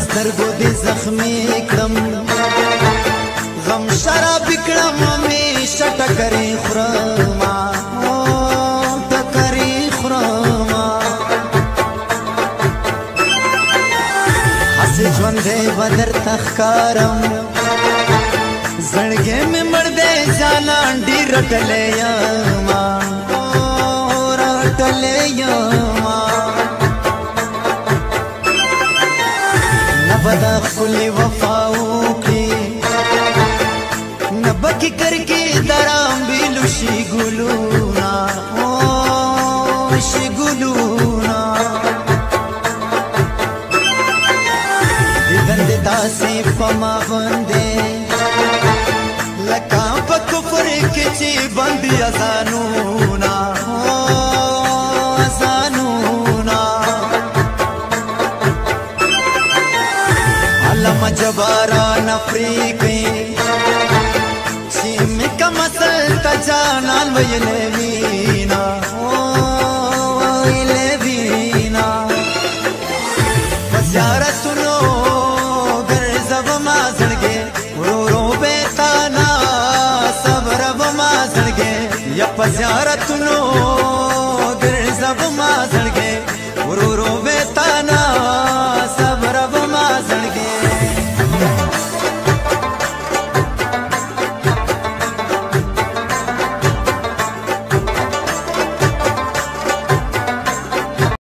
سترګو دې زخمي کړم غم شراب کړم همیشه ټکرې خورم ټکرې خورم هسې ژوندی به درته ښکارم زړګی مې مړ دی جانان ډېر رټلی یم رټلی یم نه به دا ښکلې وفا وکړي نه به ککر کې درام بیلو شي ګلونه شي ګلونه دیدن دې داسې په ما باندې لکه په کفر کې چې بندي اذانونه اذانونه علامه جباران افریقی چې مې کوم اصل ته جانان ویلې وینا ویلې وینا په زیارتونو ګرځم ما زړګې ورو بیتانا صبر وما زړګې یا په زیارتونو ګرځم ما زړګې ورو بیتانا